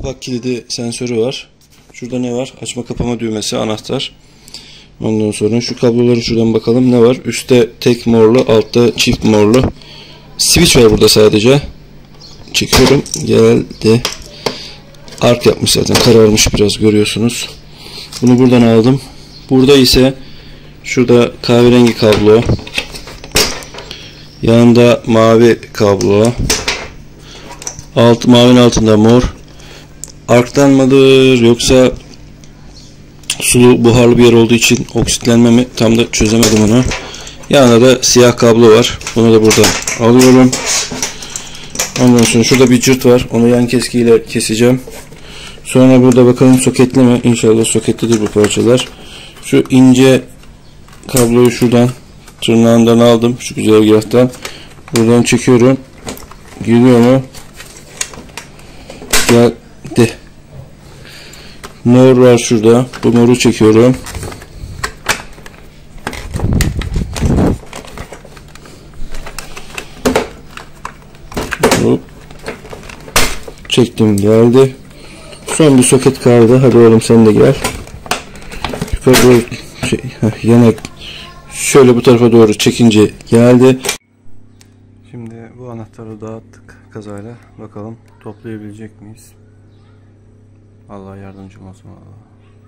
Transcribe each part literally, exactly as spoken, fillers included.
kapak kilidi sensörü var. Şurada ne var? Açma kapama düğmesi, anahtar. Ondan sonra şu kabloları şuradan bakalım ne var? Üstte tek morlu, altta çift morlu. Switch var burada sadece. Çekiyorum. Geldi. Ark yapmış zaten. Kararmış biraz, görüyorsunuz. Bunu buradan aldım. Burada ise şurada kahverengi kablo. Yanında mavi kablo. Alt, mavinin altında mor. Arktan mıdır yoksa sulu buharlı bir yer olduğu için oksitlenme mi, tam da çözemedim onu. Yanında da siyah kablo var. Bunu da burada alıyorum. Ondan sonra şurada bir cırt var. Onu yan keskiyle keseceğim. Sonra burada bakalım soketli mi? İnşallah soketlidir bu parçalar. Şu ince kabloyu şuradan tırnağından aldım. Şu güzergahtan. Buradan çekiyorum. Giriyor mu? Geldi. Mor var şurada. Bu moru çekiyorum. Hop. Çektim, geldi. Son bir soket kaldı. Hadi oğlum sen de gel. Yukarı doğru şey, heh, yanak. Şöyle bu tarafa doğru çekince geldi. Şimdi bu anahtarı dağıttık kazayla. Bakalım toplayabilecek miyiz? Allah yardımcım olsun Allah.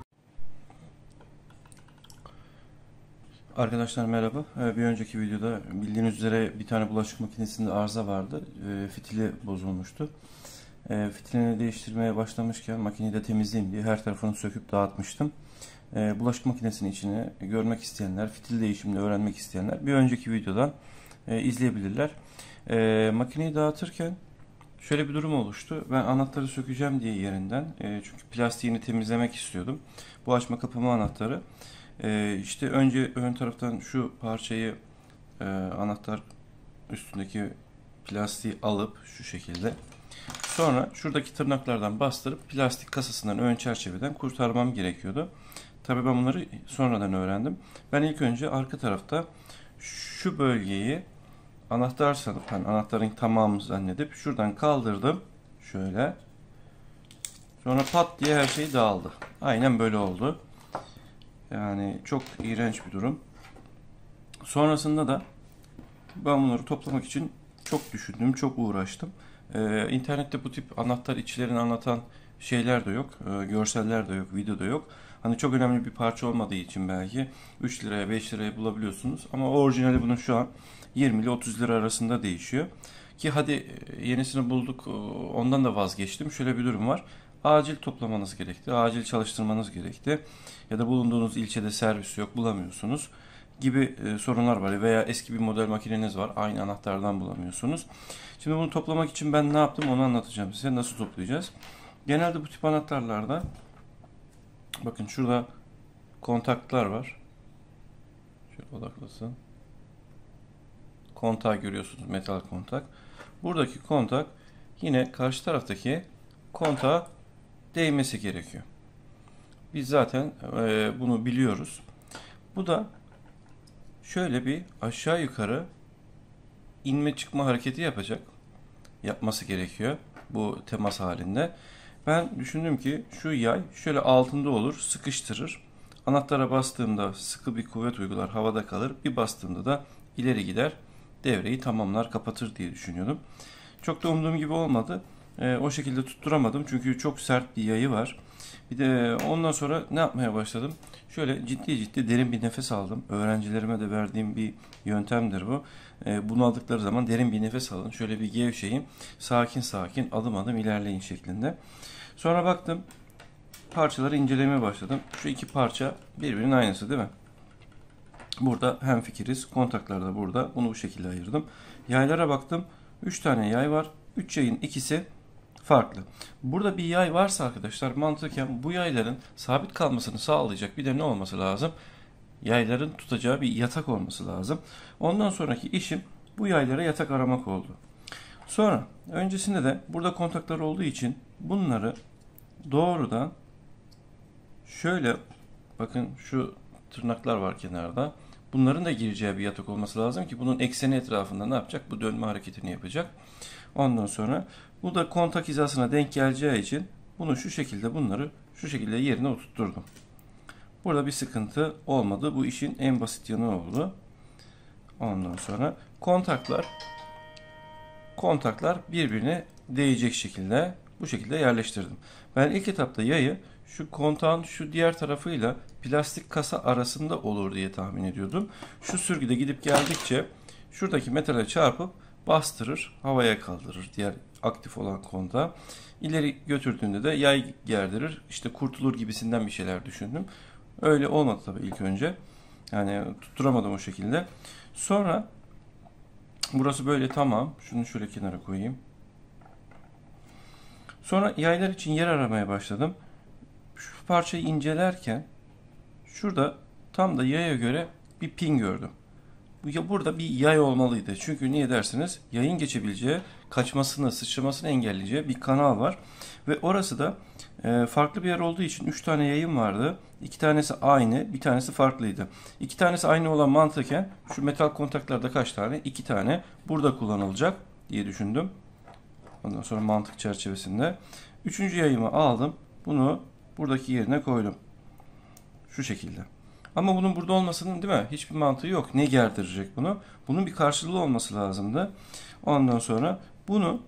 Arkadaşlar merhaba. Bir önceki videoda bildiğiniz üzere bir tane bulaşık makinesinde arıza vardı. Fitili bozulmuştu. Fitilini değiştirmeye başlamışken makineyi de temizleyeyim diye her tarafını söküp dağıtmıştım. Bulaşık makinesinin içini görmek isteyenler, fitil değişimini öğrenmek isteyenler bir önceki videodan izleyebilirler. Makineyi dağıtırken şöyle bir durum oluştu. Ben anahtarı sökeceğim diye yerinden. E, çünkü plastiğini temizlemek istiyordum. Bu açma kapama anahtarı. E, işte önce ön taraftan şu parçayı e, anahtar üstündeki plastiği alıp şu şekilde. Sonra şuradaki tırnaklardan bastırıp plastik kasasından, ön çerçeveden kurtarmam gerekiyordu. Tabii ben bunları sonradan öğrendim. Ben ilk önce arka tarafta şu bölgeyi anahtar sanıp, yani anahtarın tamamını zannedip şuradan kaldırdım. Şöyle. Sonra pat diye her şey dağıldı. Aynen böyle oldu. Yani çok iğrenç bir durum. Sonrasında da ben bunları toplamak için çok düşündüm, çok uğraştım. Ee, internette bu tip anahtar içlerini anlatan şeyler de yok, e, görseller de yok, video da yok. Hani çok önemli bir parça olmadığı için belki üç liraya beş liraya bulabiliyorsunuz. Ama orijinali bunun şu an yirmi ile otuz lira arasında değişiyor. Ki hadi yenisini bulduk, ondan da vazgeçtim. Şöyle bir durum var. Acil toplamanız gerekti, acil çalıştırmanız gerekti. Ya da bulunduğunuz ilçede servis yok, bulamıyorsunuz gibi sorunlar var. Veya eski bir model makineniz var, aynı anahtardan bulamıyorsunuz. Şimdi bunu toplamak için ben ne yaptım onu anlatacağım size. Nasıl toplayacağız? Genelde bu tip anahtarlarda bakın şurada kontaklar var. Şöyle odaklasın. Kontağı görüyorsunuz, metal kontak. Buradaki kontak yine karşı taraftaki kontağa değmesi gerekiyor. Biz zaten e, bunu biliyoruz. Bu da şöyle bir aşağı yukarı inme çıkma hareketi yapacak. Yapması gerekiyor bu temas halinde. Ben düşündüm ki şu yay şöyle altında olur, sıkıştırır. Anahtara bastığımda sıkı bir kuvvet uygular, havada kalır. Bir bastığımda da ileri gider, devreyi tamamlar, kapatır diye düşünüyordum. Çok da umduğum gibi olmadı. E, o şekilde tutturamadım çünkü çok sert bir yayı var. Bir de ondan sonra ne yapmaya başladım? Şöyle ciddi ciddi derin bir nefes aldım. Öğrencilerime de verdiğim bir yöntemdir bu. E, bunu aldıkları zaman derin bir nefes alın. Şöyle bir gevşeyin. Sakin sakin adım adım ilerleyin şeklinde. Sonra baktım. Parçaları incelemeye başladım. Şu iki parça birbirinin aynısı değil mi? Burada hemfikiriz. Kontaklar da burada. Bunu bu şekilde ayırdım. Yaylara baktım. üç tane yay var. üç yayın ikisi farklı. Burada bir yay varsa arkadaşlar mantıken bu yayların sabit kalmasını sağlayacak bir de ne olması lazım? Yayların tutacağı bir yatak olması lazım. Ondan sonraki işim bu yaylara yatak aramak oldu. Sonra öncesinde de burada kontaklar olduğu için bunları doğrudan şöyle bakın şu tırnaklar var kenarda. Bunların da gireceği bir yatak olması lazım ki bunun ekseni etrafında ne yapacak? Bu dönme hareketini yapacak. Ondan sonra bu da kontak hizasına denk geleceği için Bunu şu şekilde, bunları şu şekilde yerine oturtturdum. Burada bir sıkıntı olmadı. Bu işin en basit yanı oldu. Ondan sonra kontaklar kontaklar birbirine değecek şekilde bu şekilde yerleştirdim. Ben ilk etapta yayı şu kontağın şu diğer tarafıyla plastik kasa arasında olur diye tahmin ediyordum. Şu sürgüde gidip geldikçe şuradaki metale çarpıp bastırır, havaya kaldırır diğer aktif olan kontağı. İleri götürdüğünde de yay gerdirir. İşte kurtulur gibisinden bir şeyler düşündüm. Öyle olmadı tabii ilk önce. Yani tutturamadım o şekilde. Sonra burası böyle tamam. Şunu şöyle kenara koyayım. Sonra yaylar için yer aramaya başladım. Şu parçayı incelerken şurada tam da yaya göre bir pin gördüm. Burada bir yay olmalıydı. Çünkü niye dersiniz? Yayın geçebileceği, kaçmasını, sıçramasını engelleyeceği bir kanal var. Ve orası da e, farklı bir yer olduğu için üç tane yayın vardı. iki tanesi aynı, bir tanesi farklıydı. iki tanesi aynı olan mantıken şu metal kontaklarda kaç tane? iki tane. Burada kullanılacak diye düşündüm. Ondan sonra mantık çerçevesinde. Üçüncü yayımı aldım. Bunu buradaki yerine koydum. Şu şekilde. Ama bunun burada olmasının değil mi? Hiçbir mantığı yok. Ne gerdirecek bunu? Bunun bir karşılığı olması lazımdı. Ondan sonra bunu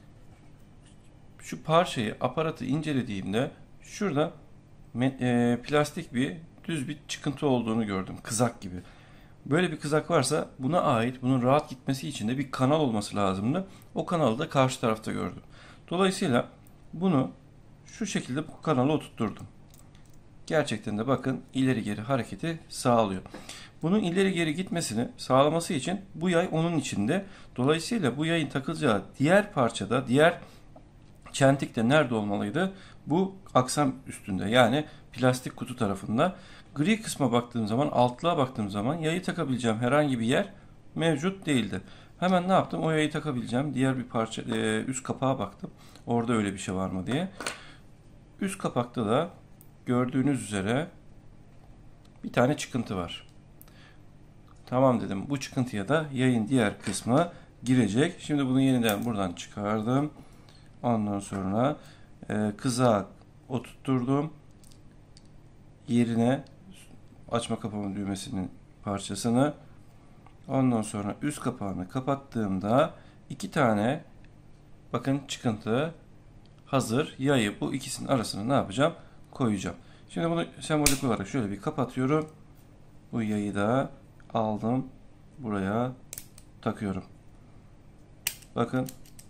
şu parçayı, aparatı incelediğimde şurada e, plastik bir düz bir çıkıntı olduğunu gördüm. Kızak gibi. Böyle bir kızak varsa buna ait, bunun rahat gitmesi için de bir kanal olması lazımdı. O kanalı da karşı tarafta gördüm. Dolayısıyla bunu şu şekilde bu kanala oturtturdum. Gerçekten de bakın ileri geri hareketi sağlıyor. Bunun ileri geri gitmesini sağlaması için bu yay onun içinde. Dolayısıyla bu yayın takılacağı diğer parçada, diğer çentik de nerede olmalıydı? Bu aksam üstünde, yani plastik kutu tarafında. Gri kısma baktığım zaman, altlığa baktığım zaman yayı takabileceğim herhangi bir yer mevcut değildi. Hemen ne yaptım? O yayı takabileceğim diğer bir parça, e, üst kapağa baktım. Orada öyle bir şey var mı diye. Üst kapakta da gördüğünüz üzere bir tane çıkıntı var. Tamam dedim. Bu çıkıntıya da yayın diğer kısmı girecek. Şimdi bunu yeniden buradan çıkardım. Ondan sonra e, kızağı oturtturdum. Yerine açma kapama düğmesinin parçasını. Ondan sonra üst kapağını kapattığımda iki tane bakın çıkıntı hazır. Yayı bu ikisinin arasına ne yapacağım? Koyacağım. Şimdi bunu sembolik olarak şöyle bir kapatıyorum. Bu yayı da aldım. Buraya takıyorum. Bakın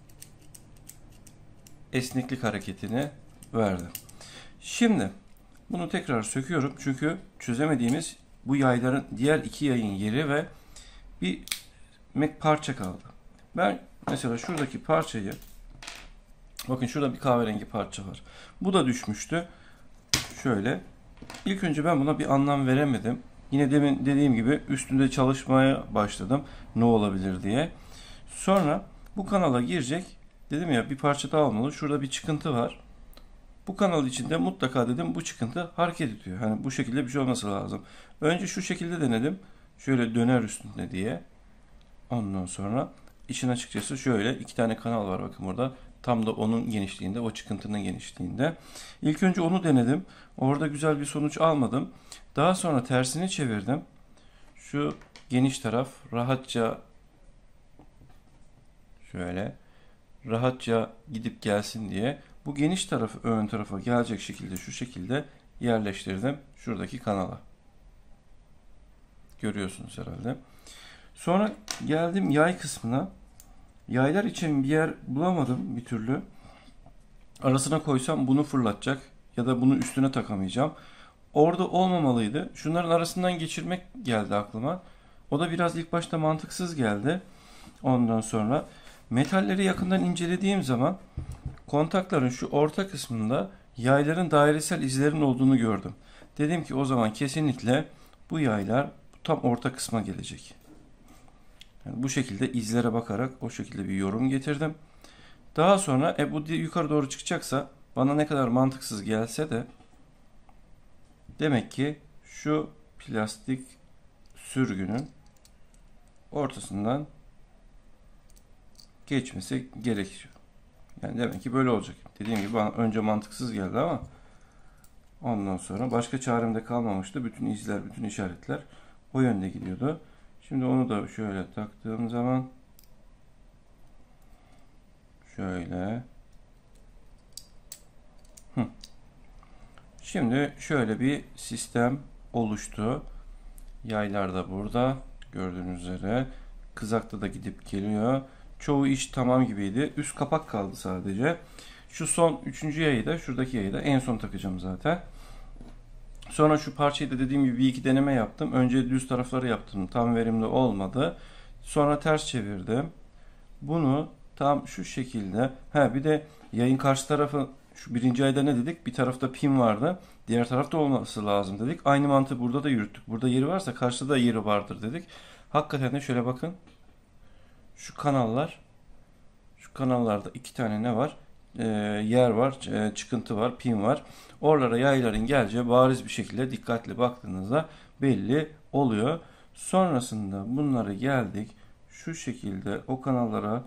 esneklik hareketini verdim. Şimdi bunu tekrar söküyorum. Çünkü çözemediğimiz bu yayların diğer iki yayın yeri ve bir parça kaldı. Ben mesela şuradaki parçayı, bakın şurada bir kahverengi parça var. Bu da düşmüştü. Şöyle. İlk önce ben buna bir anlam veremedim. Yine demin dediğim gibi üstünde çalışmaya başladım. Ne olabilir diye. Sonra bu kanala girecek. Dedim ya bir parça daha olmalı. Şurada bir çıkıntı var. Bu kanal içinde mutlaka dedim bu çıkıntı hareket ediyor. Hani bu şekilde bir şey olması lazım. Önce şu şekilde denedim. Şöyle döner üstünde diye. Ondan sonra için açıkçası şöyle iki tane kanal var bakın burada. Tam da onun genişliğinde, o çıkıntının genişliğinde. İlk önce onu denedim. Orada güzel bir sonuç almadım. Daha sonra tersini çevirdim. Şu geniş taraf rahatça şöyle rahatça gidip gelsin diye bu geniş tarafı ön tarafa gelecek şekilde şu şekilde yerleştirdim şuradaki kanala. Görüyorsunuz herhalde. Sonra geldim yay kısmına. Yaylar için bir yer bulamadım bir türlü. Arasına koysam bunu fırlatacak ya da bunu üstüne takamayacağım. Orada olmamalıydı. Şunların arasından geçirmek geldi aklıma. O da biraz ilk başta mantıksız geldi. Ondan sonra metalleri yakından incelediğim zaman kontakların şu orta kısmında yayların dairesel izlerin olduğunu gördüm. Dedim ki o zaman kesinlikle bu yaylar tam orta kısma gelecek. Yani bu şekilde izlere bakarak o şekilde bir yorum getirdim. Daha sonra e, bu yukarı doğru çıkacaksa bana ne kadar mantıksız gelse de demek ki şu plastik sürgünün ortasından geçmesi gerekiyor. Yani demek ki böyle olacak. Dediğim gibi bana önce mantıksız geldi ama ondan sonra başka çarem de kalmamıştı. Bütün izler, bütün işaretler o yönde gidiyordu. Şimdi onu da şöyle taktığım zaman şöyle. Hı. Şimdi şöyle bir sistem oluştu. Yaylar da burada. Gördüğünüz üzere. Kızakta da gidip geliyor. Çoğu iş tamam gibiydi. Üst kapak kaldı sadece. Şu son üçüncü yayı da, şuradaki yayı da en son takacağım zaten. Sonra şu parçayı da dediğim gibi bir iki deneme yaptım. Önce düz tarafları yaptım. Tam verimli olmadı. Sonra ters çevirdim. Bunu tam şu şekilde. Ha bir de yayın karşı tarafı, şu birinci ayda ne dedik? Bir tarafta pin vardı. Diğer tarafta olması lazım dedik. Aynı mantığı burada da yürüttük. Burada yeri varsa karşıda da yeri vardır dedik. Hakikaten de şöyle bakın. Şu kanallar, şu kanallarda iki tane ne var? Ee, yer var, e, çıkıntı var, pin var. Oralara yayların geleceği bariz bir şekilde dikkatli baktığınızda belli oluyor. Sonrasında bunları geldik. Şu şekilde o kanallara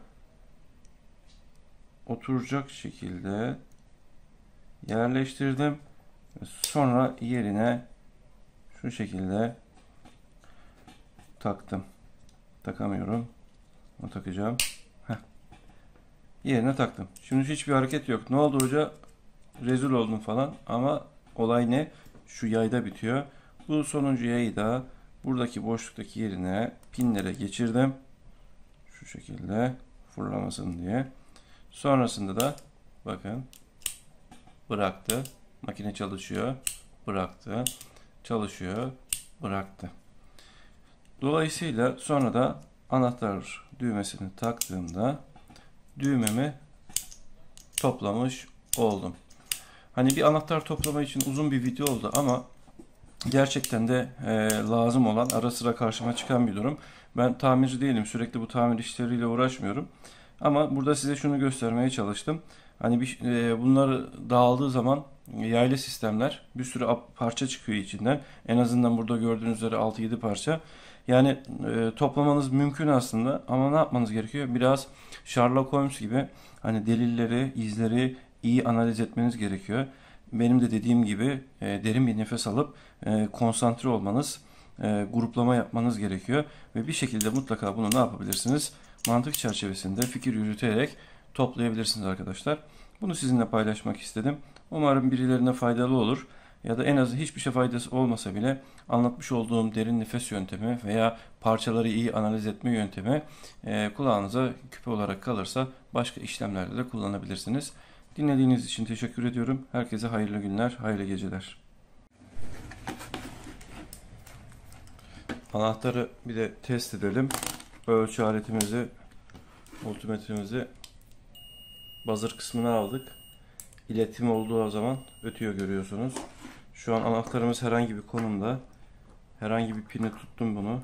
oturacak şekilde yerleştirdim. Sonra yerine şu şekilde taktım. Takamıyorum. Onu takacağım. Heh. Yerine taktım. Şimdi hiçbir hareket yok. Ne oldu hoca? Rezil oldum falan. Ama olay ne? Şu yayda bitiyor. Bu sonuncu yayı da buradaki boşluktaki yerine pinlere geçirdim. Şu şekilde fırlamasın diye. Sonrasında da bakın bıraktı. Makine çalışıyor. Bıraktı. Çalışıyor. Bıraktı. Dolayısıyla sonra da anahtar düğmesini taktığımda düğmemi toplamış oldum. Hani bir anahtar toplama için uzun bir video oldu ama gerçekten de e, lazım olan, ara sıra karşıma çıkan bir durum. Ben tamirci değilim. Sürekli bu tamir işleriyle uğraşmıyorum. Ama burada size şunu göstermeye çalıştım. Hani bir, e, bunları dağıldığı zaman yaylı sistemler, bir sürü parça çıkıyor içinden. En azından burada gördüğünüz üzere altı yedi parça. Yani e, toplamanız mümkün aslında ama ne yapmanız gerekiyor? Biraz Sherlock Holmes gibi hani delilleri, izleri iyi analiz etmeniz gerekiyor. Benim de dediğim gibi e, derin bir nefes alıp e, konsantre olmanız, e, gruplama yapmanız gerekiyor. Ve bir şekilde mutlaka bunu ne yapabilirsiniz? Mantık çerçevesinde fikir yürüterek toplayabilirsiniz arkadaşlar. Bunu sizinle paylaşmak istedim. Umarım birilerine faydalı olur. Ya da en az hiçbir şey faydası olmasa bile anlatmış olduğum derin nefes yöntemi veya parçaları iyi analiz etme yöntemi e, kulağınıza küpe olarak kalırsa başka işlemlerde de kullanabilirsiniz. Dinlediğiniz için teşekkür ediyorum. Herkese hayırlı günler, hayırlı geceler. Anahtarı bir de test edelim. Ölçü aletimizi, multimetremizi buzzer kısmına aldık. İletim olduğu zaman ötüyor görüyorsunuz. Şu an anahtarımız herhangi bir konumda. Herhangi bir pini tuttum bunu.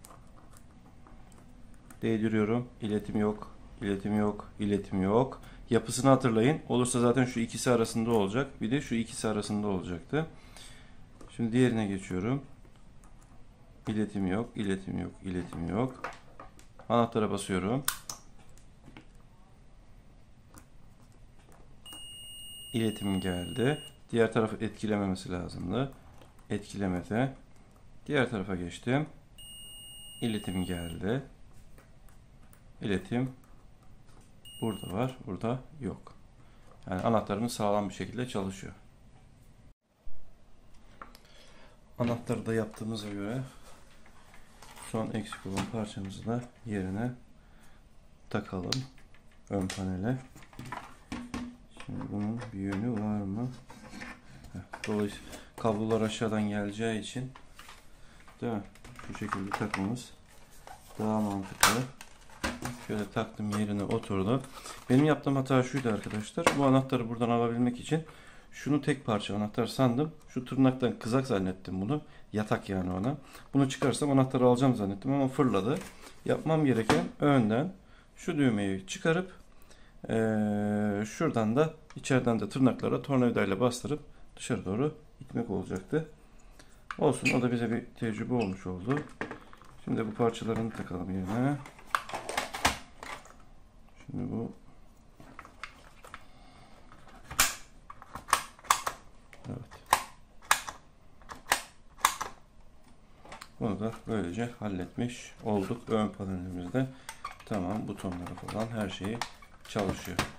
Değdiriyorum. İletim yok. İletim yok. İletim yok. Yapısını hatırlayın. Olursa zaten şu ikisi arasında olacak. Bir de şu ikisi arasında olacaktı. Şimdi diğerine geçiyorum. İletim yok. İletim yok. İletim yok. Anahtara basıyorum. İletim geldi. Diğer tarafı etkilememesi lazımdı. Etkilemedi. Diğer tarafa geçtim. İletim geldi. İletim burada var, burada yok. Yani anahtarımız sağlam bir şekilde çalışıyor. Anahtarı da yaptığımıza göre son eksik olan parçamızı da yerine takalım. Ön panele. Şimdi bunun bir yönü var mı? Dolayısıyla kablolar aşağıdan geleceği için, değil mi? Şu şekilde takmamız daha mantıklı. Şöyle taktım, yerine oturdu. Benim yaptığım hata şuydu arkadaşlar. Bu anahtarı buradan alabilmek için şunu tek parça anahtar sandım. Şu tırnaktan kızak zannettim bunu. Yatak yani ona. Bunu çıkarsam anahtarı alacağım zannettim ama fırladı. Yapmam gereken önden şu düğmeyi çıkarıp ee, şuradan da içeriden de tırnaklara tornavidayla bastırıp dışarı doğru itmek olacaktı. Olsun, o da bize bir tecrübe olmuş oldu. Şimdi bu parçalarını takalım yerine. Şimdi bu Bunu da böylece halletmiş olduk. Ön panelimizde tamam, butonları falan her şeyi çalışıyor.